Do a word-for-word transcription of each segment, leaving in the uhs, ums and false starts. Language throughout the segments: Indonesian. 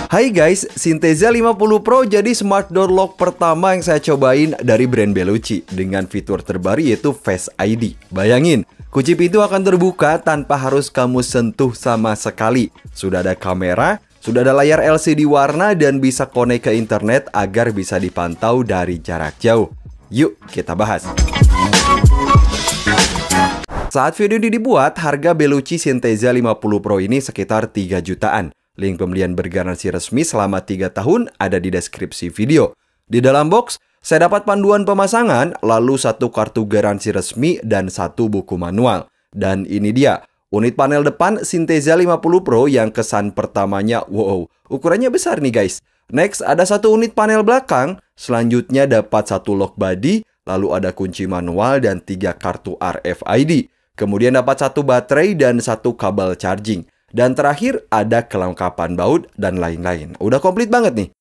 Hai guys, Synthesa lima puluh Pro jadi smart door lock pertama yang saya cobain dari brand Bellucci dengan fitur terbaru yaitu Face I D. Bayangin, kunci pintu akan terbuka tanpa harus kamu sentuh sama sekali. Sudah ada kamera, sudah ada layar L C D warna dan bisa connect ke internet agar bisa dipantau dari jarak jauh. Yuk kita bahas. Saat video ini dibuat, harga Bellucci Synthesa lima puluh Pro ini sekitar tiga jutaan. Link pembelian bergaransi resmi selama tiga tahun ada di deskripsi video. Di dalam box, saya dapat panduan pemasangan, lalu satu kartu garansi resmi dan satu buku manual. Dan ini dia, unit panel depan Synthesa lima puluh Pro yang kesan pertamanya, wow, ukurannya besar nih guys. Next, ada satu unit panel belakang, selanjutnya dapat satu lock body, lalu ada kunci manual dan tiga kartu R F I D. Kemudian dapat satu baterai dan satu kabel charging. Dan terakhir ada kelengkapan baut dan lain-lain. Udah komplit banget nih.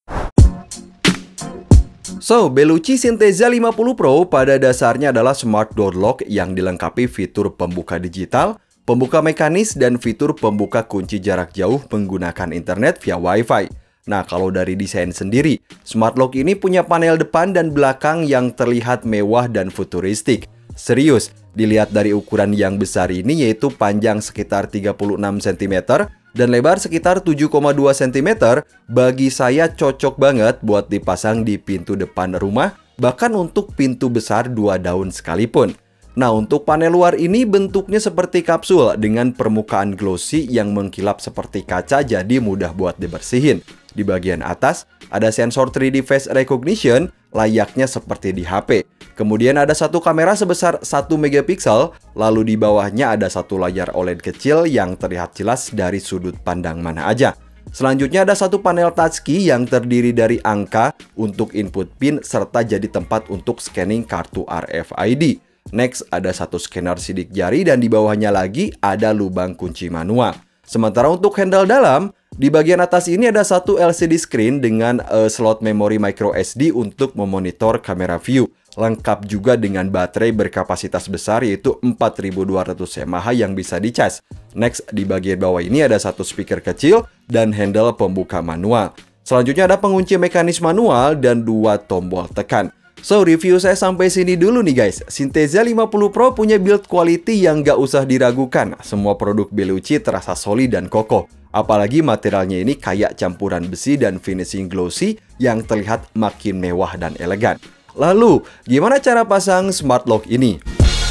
So, Bellucci Synthesa lima puluh Pro pada dasarnya adalah smart door lock yang dilengkapi fitur pembuka digital, pembuka mekanis, dan fitur pembuka kunci jarak jauh menggunakan internet via Wi-Fi. Nah, kalau dari desain sendiri, smart lock ini punya panel depan dan belakang yang terlihat mewah dan futuristik. Serius, dilihat dari ukuran yang besar ini yaitu panjang sekitar tiga puluh enam sentimeter dan lebar sekitar tujuh koma dua sentimeter, bagi saya cocok banget buat dipasang di pintu depan rumah, bahkan untuk pintu besar dua daun sekalipun. Nah, untuk panel luar ini bentuknya seperti kapsul dengan permukaan glossy yang mengkilap seperti kaca, jadi mudah buat dibersihin. Di bagian atas ada sensor tiga D face recognition layaknya seperti di H P. Kemudian ada satu kamera sebesar satu megapiksel, lalu di bawahnya ada satu layar O L E D kecil yang terlihat jelas dari sudut pandang mana aja. Selanjutnya ada satu panel touchkey yang terdiri dari angka untuk input pin serta jadi tempat untuk scanning kartu R F I D. Next, ada satu scanner sidik jari dan di bawahnya lagi ada lubang kunci manual. Sementara untuk handle dalam, di bagian atas ini ada satu L C D screen dengan uh, slot memori micro S D untuk memonitor kamera view. Lengkap juga dengan baterai berkapasitas besar yaitu empat ribu dua ratus mAh yang bisa dicas. Next, di bagian bawah ini ada satu speaker kecil dan handle pembuka manual. Selanjutnya ada pengunci mekanis manual dan dua tombol tekan. So, review saya sampai sini dulu nih guys. Synthesa lima puluh Pro punya build quality yang gak usah diragukan. Semua produk Bellucci terasa solid dan kokoh. Apalagi materialnya ini kayak campuran besi dan finishing glossy yang terlihat makin mewah dan elegan. Lalu, gimana cara pasang smart lock ini?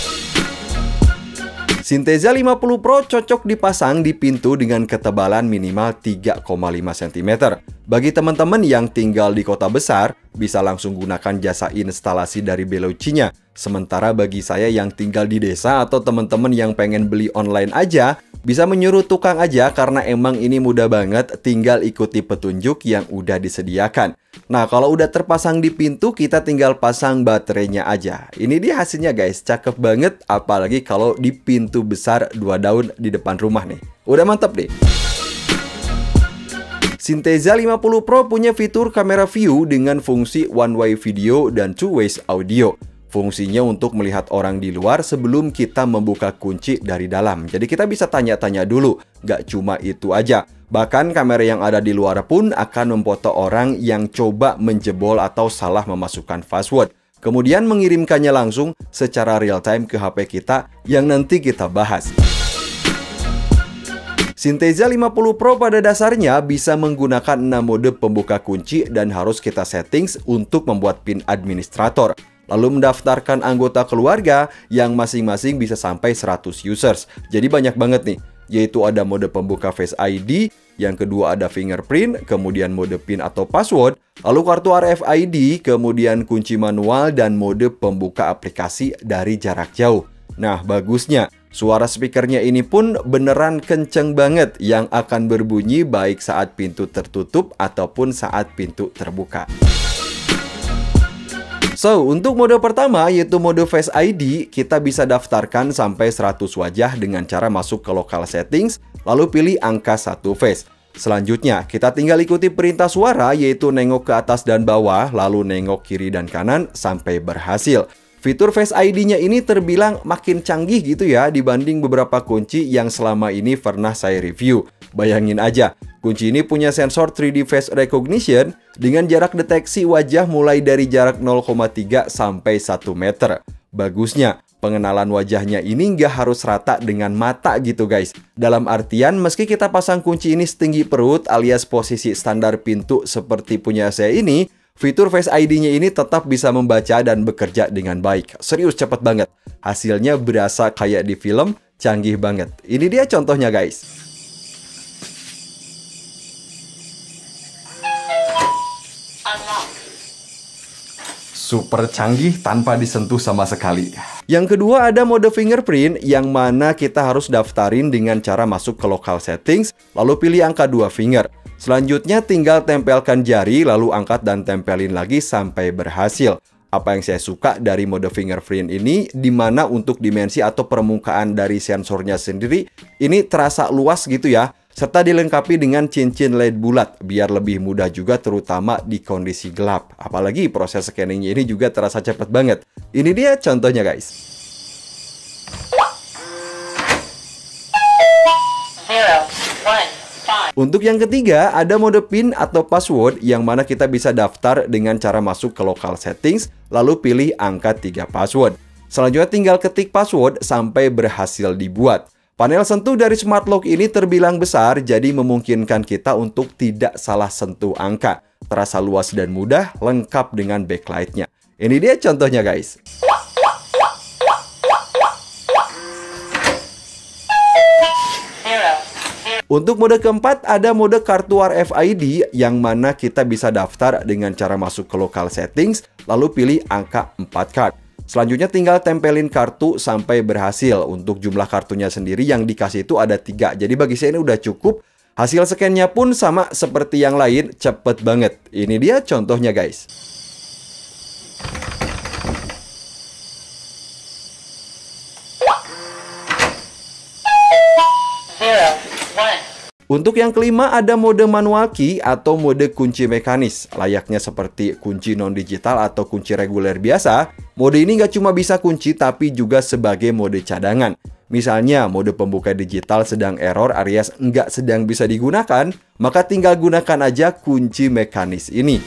Synthesa lima puluh Pro cocok dipasang di pintu dengan ketebalan minimal tiga koma lima sentimeter. Bagi teman-teman yang tinggal di kota besar, bisa langsung gunakan jasa instalasi dari Bellucci-nya. Sementara bagi saya yang tinggal di desa atau teman-teman yang pengen beli online aja, bisa menyuruh tukang aja karena emang ini mudah banget, tinggal ikuti petunjuk yang udah disediakan. Nah, kalau udah terpasang di pintu, kita tinggal pasang baterainya aja. Ini dia hasilnya guys, cakep banget, apalagi kalau di pintu besar dua daun di depan rumah nih. Udah mantap deh. Synthesa lima puluh Pro punya fitur kamera view dengan fungsi one way video dan two ways audio. Fungsinya untuk melihat orang di luar sebelum kita membuka kunci dari dalam. Jadi kita bisa tanya-tanya dulu, gak cuma itu aja. Bahkan kamera yang ada di luar pun akan memfoto orang yang coba menjebol atau salah memasukkan password. Kemudian mengirimkannya langsung secara real time ke H P kita yang nanti kita bahas. Synthesa lima puluh Pro pada dasarnya bisa menggunakan enam mode pembuka kunci dan harus kita settings untuk membuat pin administrator. Lalu mendaftarkan anggota keluarga yang masing-masing bisa sampai seratus users. Jadi banyak banget nih, yaitu ada mode pembuka Face I D, yang kedua ada fingerprint, kemudian mode pin atau password, lalu kartu R F I D, kemudian kunci manual, dan mode pembuka aplikasi dari jarak jauh. Nah, bagusnya, suara speakernya ini pun beneran kenceng banget yang akan berbunyi baik saat pintu tertutup ataupun saat pintu terbuka. So, untuk mode pertama yaitu mode Face I D, kita bisa daftarkan sampai seratus wajah dengan cara masuk ke local settings, lalu pilih angka satu face. Selanjutnya, kita tinggal ikuti perintah suara yaitu nengok ke atas dan bawah, lalu nengok kiri dan kanan sampai berhasil. Fitur Face I D-nya ini terbilang makin canggih gitu ya dibanding beberapa kunci yang selama ini pernah saya review. Bayangin aja, kunci ini punya sensor tiga D Face Recognition dengan jarak deteksi wajah mulai dari jarak nol koma tiga sampai satu meter. Bagusnya, pengenalan wajahnya ini nggak harus rata dengan mata gitu guys. Dalam artian, meski kita pasang kunci ini setinggi perut alias posisi standar pintu seperti punya saya ini, fitur Face I D-nya ini tetap bisa membaca dan bekerja dengan baik. Serius cepet banget. Hasilnya berasa kayak di film, canggih banget. Ini dia contohnya guys. Super canggih tanpa disentuh sama sekali. Yang kedua ada mode fingerprint yang mana kita harus daftarin dengan cara masuk ke local settings, lalu pilih angka dua finger. Selanjutnya tinggal tempelkan jari, lalu angkat dan tempelin lagi sampai berhasil. Apa yang saya suka dari mode fingerprint ini, dimana untuk dimensi atau permukaan dari sensornya sendiri, ini terasa luas gitu ya, serta dilengkapi dengan cincin L E D bulat, biar lebih mudah juga terutama di kondisi gelap. Apalagi proses scanningnya ini juga terasa cepat banget. Ini dia contohnya guys. Zero, one. Untuk yang ketiga, ada mode PIN atau password yang mana kita bisa daftar dengan cara masuk ke local settings, lalu pilih angka tiga password. Selanjutnya tinggal ketik password sampai berhasil dibuat. Panel sentuh dari smart lock ini terbilang besar, jadi memungkinkan kita untuk tidak salah sentuh angka. Terasa luas dan mudah, lengkap dengan backlight-nya. Ini dia contohnya guys. Untuk mode keempat, ada mode kartu R F I D yang mana kita bisa daftar dengan cara masuk ke local settings, lalu pilih angka empat card. Selanjutnya tinggal tempelin kartu sampai berhasil. Untuk jumlah kartunya sendiri yang dikasih itu ada tiga, jadi bagi saya ini udah cukup. Hasil scan-nya pun sama seperti yang lain, cepet banget. Ini dia contohnya guys. Untuk yang kelima ada mode manual key atau mode kunci mekanis. Layaknya seperti kunci non-digital atau kunci reguler biasa, mode ini nggak cuma bisa kunci tapi juga sebagai mode cadangan. Misalnya mode pembuka digital sedang error alias nggak sedang bisa digunakan, maka tinggal gunakan aja kunci mekanis ini.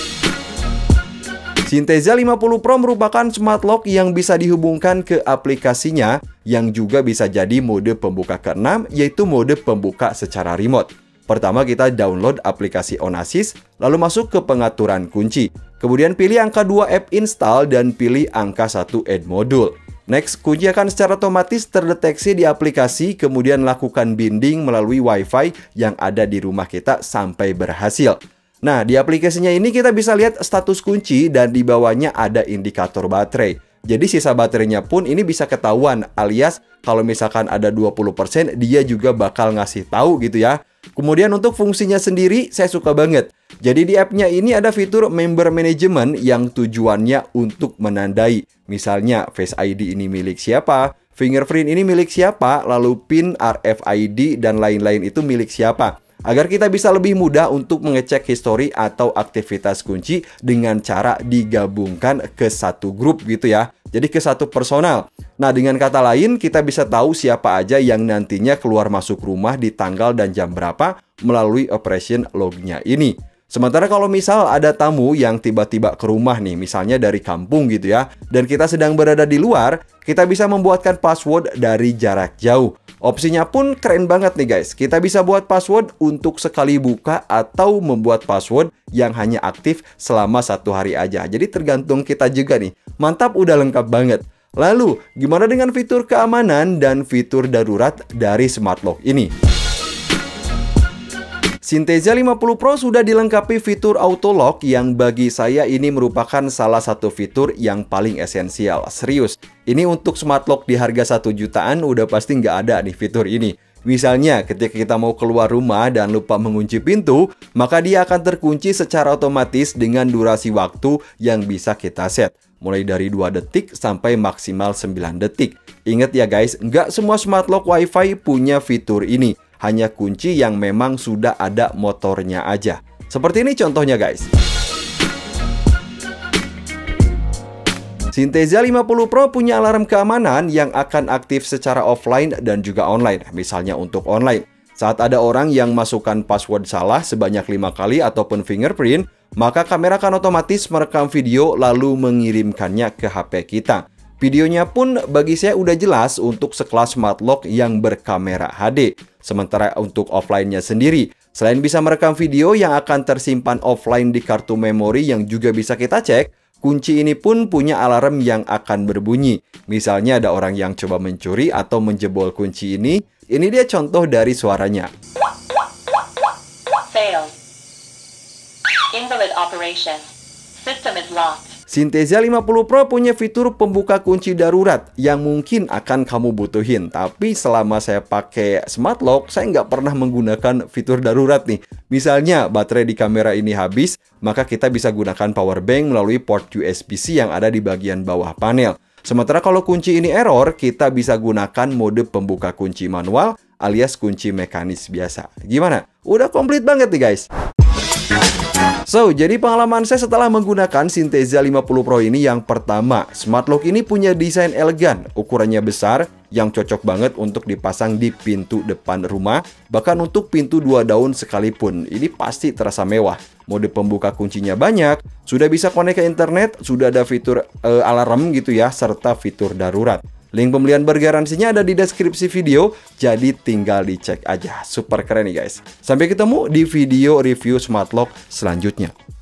Synthesa lima puluh Pro merupakan smart lock yang bisa dihubungkan ke aplikasinya yang juga bisa jadi mode pembuka keenam, yaitu mode pembuka secara remote. Pertama kita download aplikasi Onassis, lalu masuk ke pengaturan kunci. Kemudian pilih angka dua app install dan pilih angka satu add module. Next, kunci akan secara otomatis terdeteksi di aplikasi, kemudian lakukan binding melalui WiFi yang ada di rumah kita sampai berhasil. Nah, di aplikasinya ini kita bisa lihat status kunci dan di bawahnya ada indikator baterai. Jadi sisa baterainya pun ini bisa ketahuan, alias kalau misalkan ada dua puluh persen dia juga bakal ngasih tahu gitu ya. Kemudian untuk fungsinya sendiri saya suka banget. Jadi di app-nya ini ada fitur member management yang tujuannya untuk menandai. Misalnya Face I D ini milik siapa, fingerprint ini milik siapa, lalu PIN, R F I D dan lain-lain itu milik siapa. Agar kita bisa lebih mudah untuk mengecek histori atau aktivitas kunci dengan cara digabungkan ke satu grup gitu ya. Jadi ke satu personal. Nah, dengan kata lain kita bisa tahu siapa aja yang nantinya keluar masuk rumah di tanggal dan jam berapa melalui operation log-nya ini. Sementara kalau misal ada tamu yang tiba-tiba ke rumah nih, misalnya dari kampung gitu ya, dan kita sedang berada di luar, kita bisa membuatkan password dari jarak jauh. Opsinya pun keren banget nih guys. Kita bisa buat password untuk sekali buka atau membuat password yang hanya aktif selama satu hari aja. Jadi tergantung kita juga nih. Mantap, udah lengkap banget. Lalu, gimana dengan fitur keamanan dan fitur darurat dari smart lock ini? Synthesa lima puluh Pro sudah dilengkapi fitur auto lock yang bagi saya ini merupakan salah satu fitur yang paling esensial. Serius, ini untuk smart lock di harga satu jutaan udah pasti nggak ada nih fitur ini. Misalnya ketika kita mau keluar rumah dan lupa mengunci pintu, maka dia akan terkunci secara otomatis dengan durasi waktu yang bisa kita set. Mulai dari dua detik sampai maksimal sembilan detik. Ingat ya guys, nggak semua smart lock WiFi punya fitur ini. Hanya kunci yang memang sudah ada motornya aja. Seperti ini contohnya guys. Synthesa lima puluh Pro punya alarm keamanan yang akan aktif secara offline dan juga online. Misalnya untuk online, saat ada orang yang masukkan password salah sebanyak lima kali ataupun fingerprint, maka kamera akan otomatis merekam video lalu mengirimkannya ke H P kita. Videonya pun bagi saya udah jelas untuk sekelas smart lock yang berkamera H D. Sementara untuk offline-nya sendiri, selain bisa merekam video yang akan tersimpan offline di kartu memori yang juga bisa kita cek, kunci ini pun punya alarm yang akan berbunyi. Misalnya ada orang yang coba mencuri atau menjebol kunci ini, ini dia contoh dari suaranya. Failed. Invalid operation. System is locked. Synthesa lima puluh Pro punya fitur pembuka kunci darurat yang mungkin akan kamu butuhin. Tapi selama saya pakai smart lock, saya nggak pernah menggunakan fitur darurat nih. Misalnya baterai di kamera ini habis, maka kita bisa gunakan power bank melalui port U S B C yang ada di bagian bawah panel. Sementara kalau kunci ini error, kita bisa gunakan mode pembuka kunci manual alias kunci mekanis biasa. Gimana? Udah komplit banget nih guys. So, jadi pengalaman saya setelah menggunakan Synthesa lima puluh Pro ini yang pertama, smart lock ini punya desain elegan, ukurannya besar, yang cocok banget untuk dipasang di pintu depan rumah, bahkan untuk pintu dua daun sekalipun. Ini pasti terasa mewah. Mode pembuka kuncinya banyak, sudah bisa connect ke internet, sudah ada fitur uh, alarm gitu ya, serta fitur darurat. Link pembelian bergaransinya ada di deskripsi video, jadi tinggal dicek aja. Super keren nih guys. Sampai ketemu di video review smart lock selanjutnya.